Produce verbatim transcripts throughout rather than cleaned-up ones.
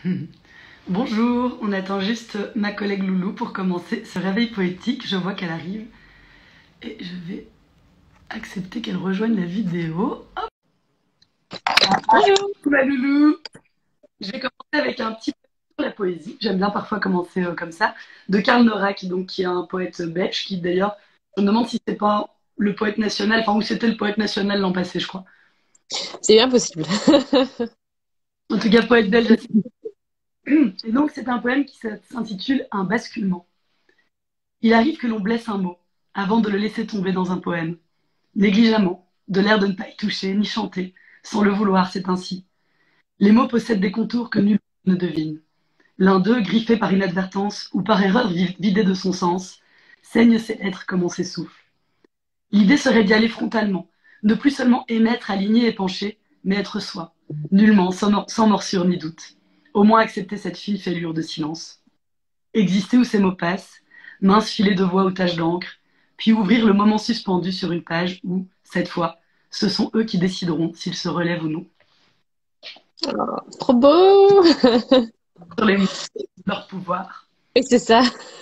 Bonjour, on attend juste ma collègue Loulou pour commencer ce réveil poétique. Je vois qu'elle arrive et je vais accepter qu'elle rejoigne la vidéo. Hop. Bonjour. Coucou ma Loulou. Je vais commencer avec un petit peu sur la poésie. J'aime bien parfois commencer euh, comme ça. De Karl Nora, qui, donc, qui est un poète belge, qui d'ailleurs, je me demande si c'est pas le poète national, enfin, ou c'était le poète national l'an passé, je crois. C'est bien possible. En tout cas, poète belge. Et donc, c'est un poème qui s'intitule Un basculement. Il arrive que l'on blesse un mot avant de le laisser tomber dans un poème. Négligemment, de l'air de ne pas y toucher, ni chanter, sans le vouloir, c'est ainsi. Les mots possèdent des contours que nul ne devine. L'un d'eux, griffé par inadvertance ou par erreur vidé de son sens, saigne ses êtres comme on s'essouffle. L'idée serait d'y aller frontalement, ne plus seulement émettre, aligner et pencher, mais être soi, nullement, sans, mor sans morsure ni doute. Au moins accepter cette fine fêlure de silence. Exister où ces mots passent, mince filet de voix ou taches d'encre, puis ouvrir le moment suspendu sur une page où, cette fois, ce sont eux qui décideront s'ils se relèvent ou non. Oh, trop beau. Sur les mots, leur pouvoir. Et c'est ça.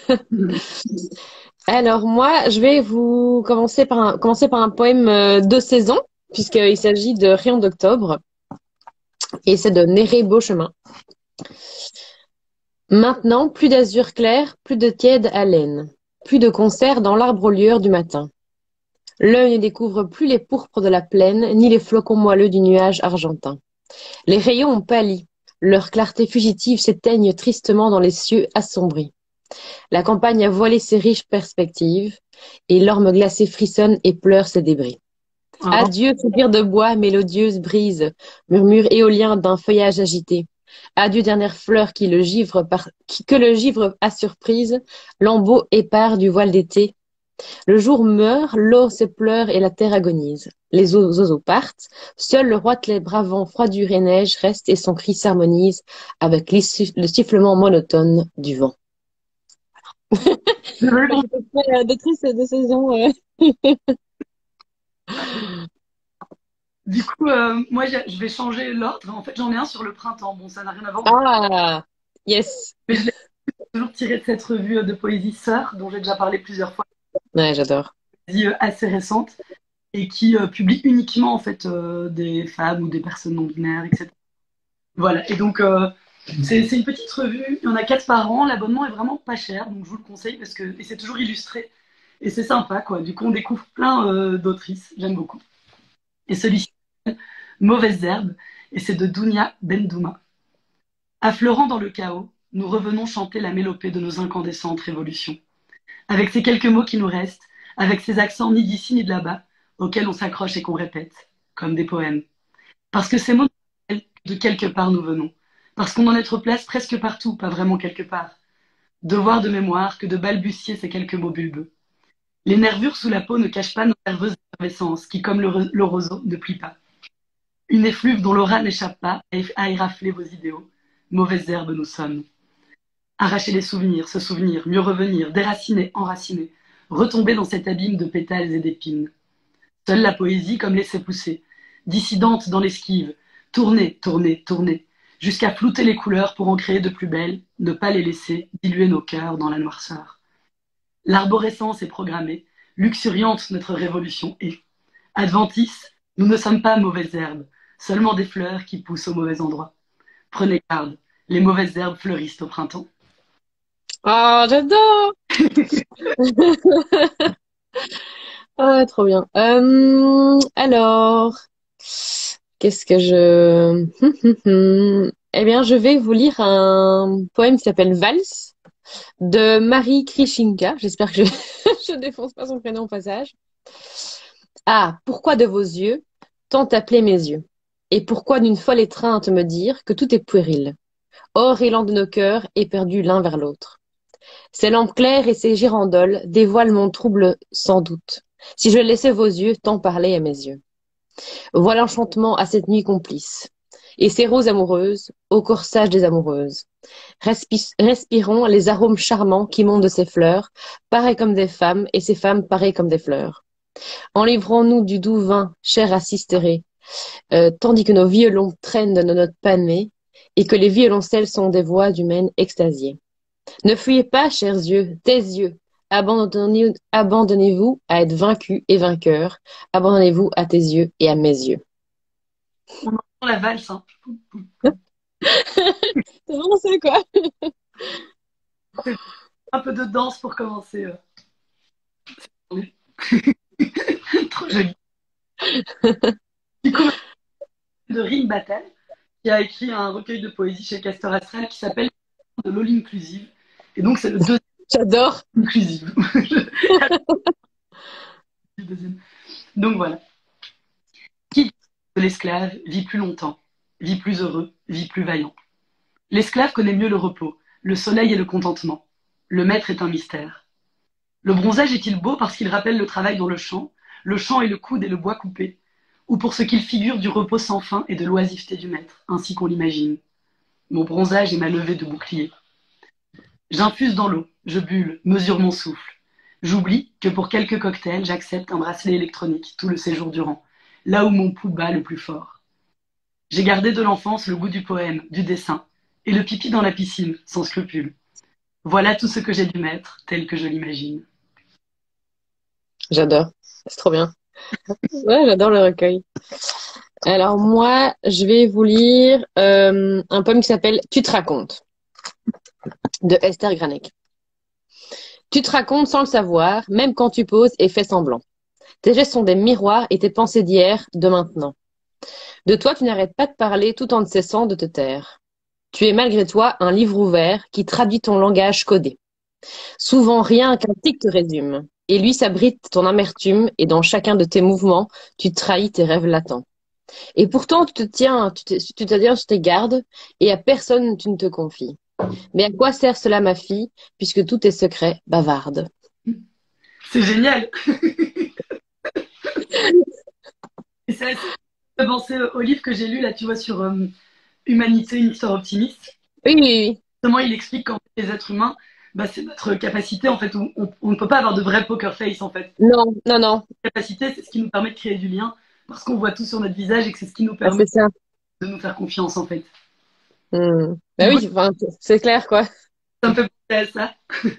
Alors moi, je vais vous commencer par un, commencer par un poème euh, de saison, puisqu'il s'agit de Rayon d'octobre, et c'est de Néré Beauchemin. Maintenant, plus d'azur clair, plus de tiède haleine, plus de concert dans l'arbre aux lueurs du matin. L'œil ne découvre plus les pourpres de la plaine, ni les flocons moelleux du nuage argentin. Les rayons ont pâli, leur clarté fugitive s'éteigne tristement dans les cieux assombris. La campagne a voilé ses riches perspectives, et l'orme glacé frissonne et pleure ses débris. Oh. Adieu, soupir de bois, mélodieuse brise, murmure éolien d'un feuillage agité. Adieu, dernière fleur qui le givre par... qui... que le givre à surprise, lambeau épars du voile d'été. Le jour meurt, l'eau se pleure et la terre agonise. Les oiseaux partent, seul le roi bravant froidure et neige reste et son cri s'harmonise avec le sifflement monotone du vent. De triste de saison. Du coup, euh, moi, je vais changer l'ordre. En fait, j'en ai un sur le printemps. Bon, ça n'a rien à voir. Ah, yes. Mais je l'ai toujours tiré de cette revue de poésie Sœur, dont j'ai déjà parlé plusieurs fois. Ouais, j'adore. Poésie assez récente et qui euh, publie uniquement en fait euh, des femmes ou des personnes non binaires, et cetera. Voilà. Et donc, euh, c'est une petite revue. Il y en a quatre par an. L'abonnement est vraiment pas cher, donc je vous le conseille parce que et c'est toujours illustré et c'est sympa, quoi. Du coup, on découvre plein euh, d'autrices. J'aime beaucoup. Et celui-ci, Mauvaises herbes, et c'est de Dounia Bendouma. Affleurant dans le chaos, nous revenons chanter la mélopée de nos incandescentes révolutions. Avec ces quelques mots qui nous restent, avec ces accents ni d'ici ni de là-bas, auxquels on s'accroche et qu'on répète, comme des poèmes. Parce que ces mots, de quelque part nous venons. Parce qu'on en notre place presque partout, pas vraiment quelque part. Devoir de mémoire que de balbutier ces quelques mots bulbeux. Les nervures sous la peau ne cachent pas nos nerveuses effervescences, qui, comme le, le roseau, ne plient pas. Une effluve dont l'aura n'échappe pas à érafler vos idéaux. Mauvaises herbes nous sommes. Arracher les souvenirs, se souvenir, mieux revenir, déraciner, enraciner, retomber dans cet abîme de pétales et d'épines. Seule la poésie comme laisser pousser, dissidente dans l'esquive, tourner, tourner, tourner, jusqu'à flouter les couleurs pour en créer de plus belles, ne pas les laisser diluer nos cœurs dans la noirceur. L'arborescence est programmée, luxuriante notre révolution est. Adventis, nous ne sommes pas mauvaises herbes, seulement des fleurs qui poussent au mauvais endroit. Prenez garde, les mauvaises herbes fleurissent au printemps. Oh, j'adore. Ah, trop bien. Euh, alors, qu'est-ce que je... Eh bien, je vais vous lire un poème qui s'appelle Valse de Marie Krishinka. J'espère que je je défonce pas son prénom au passage. Ah, pourquoi de vos yeux tant appeler mes yeux? Et pourquoi d'une folle étreinte me dire que tout est puéril? Or, élan de nos cœurs, éperdus l'un vers l'autre. Ces lampes claires et ces girandoles dévoilent mon trouble sans doute. Si je laissais vos yeux tant parler à mes yeux. Voilà l'enchantement à cette nuit complice. Et ces roses amoureuses, au corsage des amoureuses. Respi respirons les arômes charmants qui montent de ces fleurs, pareilles comme des femmes, et ces femmes pareilles comme des fleurs. Enivrons-nous du doux vin, cher à Cystérée, euh, tandis que nos violons traînent de nos notes panées, et que les violoncelles sont des voix d'humaines extasiées. Ne fuyez pas, chers yeux, tes yeux. Abandonnez, abandonnez-vous à être vaincu et vainqueur. Abandonnez-vous à tes yeux et à mes yeux. On entend la valse, hein. C'est vraiment ça, quoi. Un peu de danse pour commencer. euh. Trop joli. Du coup, de Rim Battle, qui a écrit un recueil de poésie chez Castor Astral qui s'appelle de l'All Inclusive. Et donc, c'est le deuxième J'adore. inclusive. Donc voilà. Qui dit que l'esclave vit plus longtemps, vit plus heureux, vit plus vaillant. L'esclave connaît mieux le repos, le soleil et le contentement. Le maître est un mystère. Le bronzage est-il beau parce qu'il rappelle le travail dans le champ, le champ et le coude et le bois coupé, ou pour ce qu'il figure du repos sans fin et de l'oisiveté du maître, ainsi qu'on l'imagine. Mon bronzage est ma levée de bouclier. J'infuse dans l'eau, je bulle, mesure mon souffle. J'oublie que pour quelques cocktails, j'accepte un bracelet électronique tout le séjour durant, là où mon pouls bat le plus fort. J'ai gardé de l'enfance le goût du poème, du dessin, et le pipi dans la piscine, sans scrupule. Voilà tout ce que j'ai du maître, tel que je l'imagine. J'adore. C'est trop bien. Ouais, j'adore le recueil. Alors moi, je vais vous lire euh, un poème qui s'appelle Tu te racontes de Esther Granek. Tu te racontes sans le savoir, même quand tu poses et fais semblant. Tes gestes sont des miroirs et tes pensées d'hier, de maintenant. De toi, tu n'arrêtes pas de parler tout en ne cessant de te taire. Tu es malgré toi un livre ouvert qui traduit ton langage codé. Souvent rien qu'un tic te résume. Et lui s'abrite ton amertume et dans chacun de tes mouvements, tu trahis tes rêves latents. Et pourtant, tu te tiens, tu te, tu te tiens sur tes gardes et à personne tu ne te confies. Mais à quoi sert cela, ma fille, puisque tout est secret, bavarde. C'est génial. Et ça, ça fait penser au livre que j'ai lu là, tu vois, sur euh, Humanité, une histoire optimiste. Oui, oui, oui. Justement, il explique qu'en fait, les êtres humains, bah, c'est notre capacité, en fait, où on, on ne peut pas avoir de vrai poker face, en fait. Non, non, non. La capacité, c'est ce qui nous permet de créer du lien, parce qu'on voit tout sur notre visage et que c'est ce qui nous Ah, permet c'est ça. de nous faire confiance, en fait. Hmm. Bah Du coup, oui, enfin, c'est clair, quoi. ça me fait penser à ça.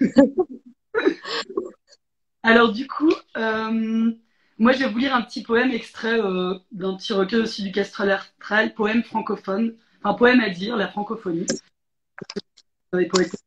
Alors, du coup, euh, moi, je vais vous lire un petit poème extrait euh, d'un petit recueil aussi du Castral Astral, poème francophone, enfin, poème à dire, la francophonie. Des poètes.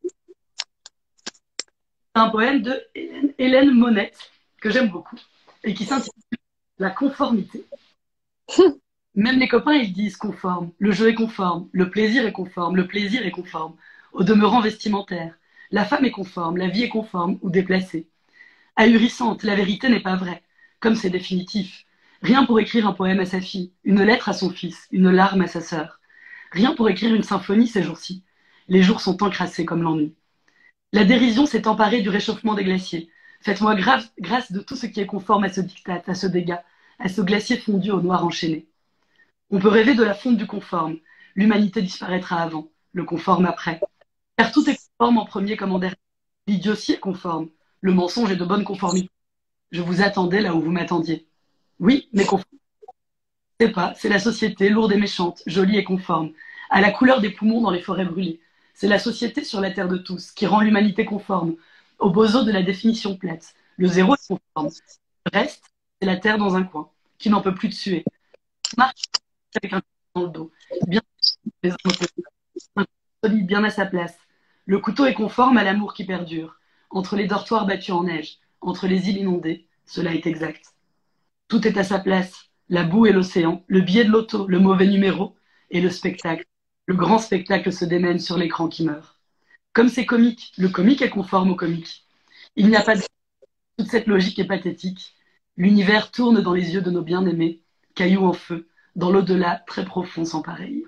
C'est un poème de Hélène, Hélène Monette, que j'aime beaucoup, et qui s'intitule La conformité. Même les copains, ils disent conforme. Le jeu est conforme. Le plaisir est conforme. Le plaisir est conforme. Au demeurant vestimentaire. La femme est conforme. La vie est conforme ou déplacée. Ahurissante, la vérité n'est pas vraie. Comme c'est définitif. Rien pour écrire un poème à sa fille. Une lettre à son fils. Une larme à sa sœur. Rien pour écrire une symphonie ces jours-ci. Les jours sont encrassés comme l'ennui. La dérision s'est emparée du réchauffement des glaciers. Faites-moi grâce, grâce de tout ce qui est conforme à ce diktat, à ce dégât, à ce glacier fondu au noir enchaîné. On peut rêver de la fonte du conforme. L'humanité disparaîtra avant, le conforme après. Car tout est conforme en premier comme en dernier. L'idiotie est conforme. Le mensonge est de bonne conformité. Je vous attendais là où vous m'attendiez. Oui, mais conforme. C'est pas, c'est la société lourde et méchante, jolie et conforme, à la couleur des poumons dans les forêts brûlées. C'est la société sur la terre de tous qui rend l'humanité conforme, au bozo de la définition plate. Le zéro est conforme. Le reste, c'est la terre dans un coin, qui n'en peut plus de suer. Marche avec un couteau dans le dos, bien les uns aux côtés. Un couteau solide bien à sa place. Le couteau est conforme à l'amour qui perdure. Entre les dortoirs battus en neige, entre les îles inondées, cela est exact. Tout est à sa place. La boue et l'océan, le billet de l'auto, le mauvais numéro et le spectacle. Le grand spectacle se démène sur l'écran qui meurt. Comme c'est comique, le comique est conforme au comique. Il n'y a pas de... Toute cette logique est pathétique. L'univers tourne dans les yeux de nos bien-aimés, cailloux en feu, dans l'au-delà très profond sans pareil.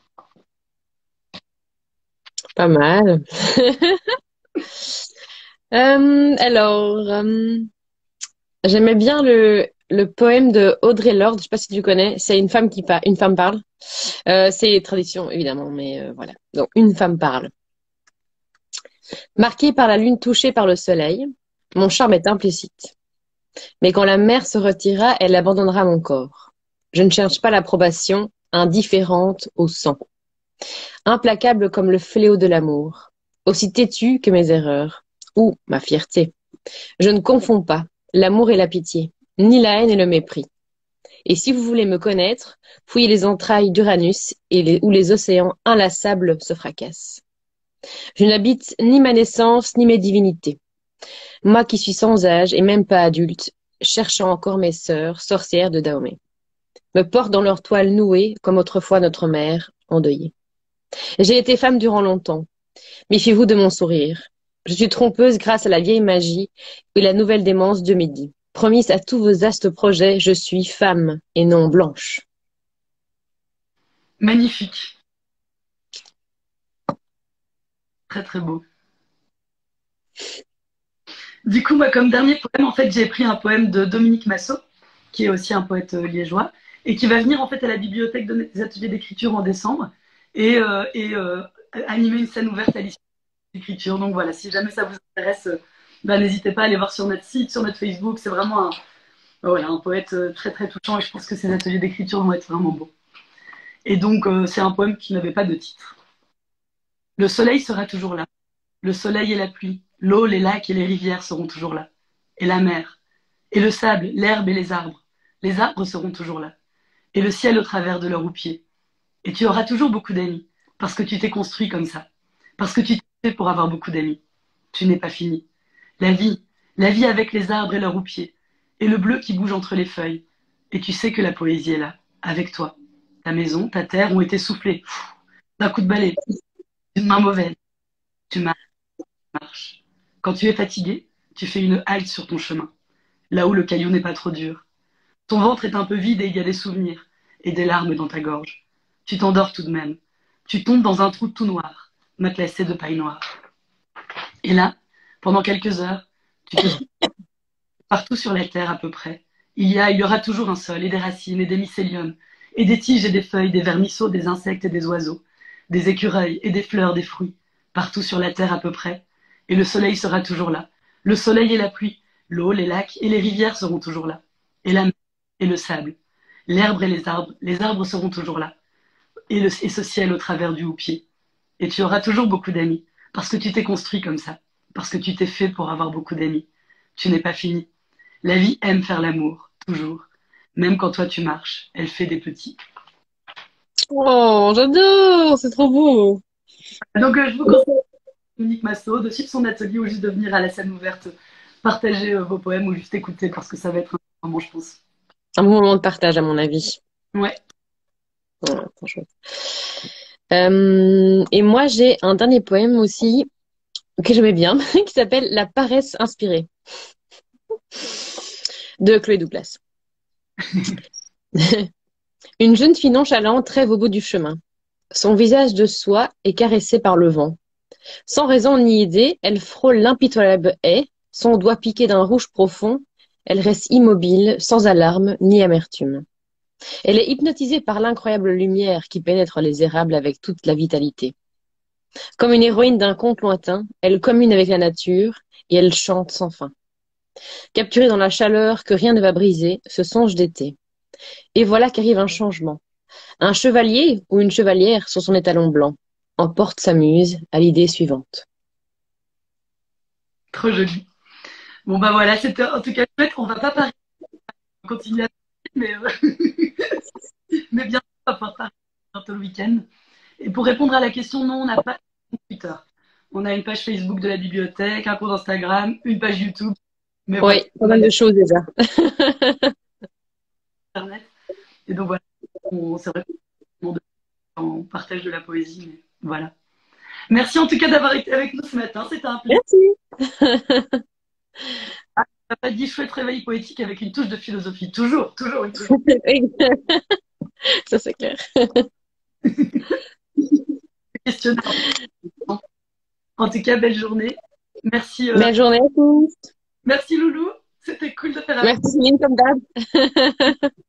Pas mal. Euh, alors, euh, j'aimais bien le, le poème de Audre Lorde. Je sais pas si tu connais. C'est une femme qui parle. Une femme parle. Euh, c'est tradition évidemment, mais euh, voilà. Donc une femme parle. Marquée par la lune, touchée par le soleil, mon charme est implicite. Mais quand la mer se retira, elle abandonnera mon corps. Je ne cherche pas l'approbation, indifférente au sang. Implacable comme le fléau de l'amour, aussi têtu que mes erreurs, ou ma fierté. Je ne confonds pas l'amour et la pitié, ni la haine et le mépris. Et si vous voulez me connaître, fouillez les entrailles d'Uranus et les, où les océans inlassables se fracassent. Je n'habite ni ma naissance ni mes divinités. Moi qui suis sans âge et même pas adulte, cherchant encore mes sœurs, sorcières de Dahomey, me portent dans leur toile nouée comme autrefois notre mère, endeuillée. J'ai été femme durant longtemps. Méfiez-vous de mon sourire. Je suis trompeuse grâce à la vieille magie et la nouvelle démence de midi. Promise à tous vos astes projets, je suis femme et non blanche. Magnifique. Très très beau. Du coup, moi, comme dernier poème, en fait, j'ai pris un poème de Dominique Massot, qui est aussi un poète euh, liégeois, et qui va venir en fait à la bibliothèque donner des ateliers d'écriture en décembre et, euh, et euh, animer une scène ouverte à l'issue de l'écriture. Donc voilà, si jamais ça vous intéresse, euh, bah, n'hésitez pas à aller voir sur notre site, sur notre Facebook. C'est vraiment un, voilà, un poète euh, très très touchant et je pense que ces ateliers d'écriture vont être vraiment beaux. Et donc, euh, c'est un poème qui n'avait pas de titre. Le soleil sera toujours là. Le soleil et la pluie, l'eau, les lacs et les rivières seront toujours là. Et la mer, et le sable, l'herbe et les arbres. Les arbres seront toujours là. Et le ciel au travers de leurs roupiers. Et tu auras toujours beaucoup d'amis, parce que tu t'es construit comme ça. Parce que tu t'es fait pour avoir beaucoup d'amis. Tu n'es pas fini. La vie, la vie avec les arbres et leurs roupiers. Et le bleu qui bouge entre les feuilles. Et tu sais que la poésie est là, avec toi. Ta maison, ta terre ont été soufflées. D'un coup de balai, d'une main mauvaise. Tu marches. Quand tu es fatigué, tu fais une halte sur ton chemin, là où le caillou n'est pas trop dur. Ton ventre est un peu vide et il y a des souvenirs et des larmes dans ta gorge. Tu t'endors tout de même. Tu tombes dans un trou tout noir, matelassé de paille noire. Et là, pendant quelques heures, tu te sens partout sur la terre à peu près. Il y a, il y aura toujours un sol et des racines et des mycéliums et des tiges et des feuilles, des vermisseaux, des insectes et des oiseaux, des écureuils et des fleurs, des fruits, partout sur la terre à peu près. Et le soleil sera toujours là. Le soleil et la pluie, l'eau, les lacs et les rivières seront toujours là. Et la mer et le sable, l'herbe et les arbres, les arbres seront toujours là. Et, le, et ce ciel au travers du houppier. Et tu auras toujours beaucoup d'amis, parce que tu t'es construit comme ça, parce que tu t'es fait pour avoir beaucoup d'amis. Tu n'es pas fini. La vie aime faire l'amour, toujours. Même quand toi tu marches, elle fait des petits. Oh, j'adore, c'est trop beau. Donc euh, je vous conseille Dominique Massot de suivre son atelier ou juste de venir à la scène ouverte, partager euh, vos poèmes ou juste écouter parce que ça va être un moment, je pense. Un bon moment de partage, à mon avis. Ouais. Ouais, franchement. Euh, et moi, j'ai un dernier poème aussi que j'aimais bien, qui s'appelle La paresse inspirée, de Chloé Douglas. Une jeune fille nonchalante rêve au bout du chemin. Son visage de soie est caressé par le vent. Sans raison ni idée, elle frôle l'impitoyable haie, son doigt piqué d'un rouge profond. Elle reste immobile, sans alarme ni amertume. Elle est hypnotisée par l'incroyable lumière qui pénètre les érables avec toute la vitalité. Comme une héroïne d'un conte lointain, elle commune avec la nature et elle chante sans fin. Capturée dans la chaleur que rien ne va briser, ce songe d'été. Et voilà qu'arrive un changement. Un chevalier ou une chevalière sur son étalon blanc emporte sa muse à l'idée suivante. Trop joli. Bon bah voilà, c'était en tout cas chouette. On va pas parler, on va continuer à parler, mais, euh, mais bien sûr, on va pouvoir parler bientôt le week-end. Et pour répondre à la question, non, on n'a pas de Twitter. On a une page Facebook de la bibliothèque, un compte Instagram, une page YouTube. Mais voilà, Oui, pas mal de choses déjà. Internet. Et donc voilà, on, c'est vrai qu'on partage de la poésie. Mais voilà. Merci en tout cas d'avoir été avec nous ce matin. C'était un plaisir. Merci. On n'a pas dit chouette réveil poétique avec une touche de philosophie. Toujours, toujours une touche. Ça, c'est clair. Questionnaire. En tout cas, belle journée. Merci. Euh... Belle journée à tous. Merci Loulou. C'était cool de faire avec. Merci Céline comme d'hab.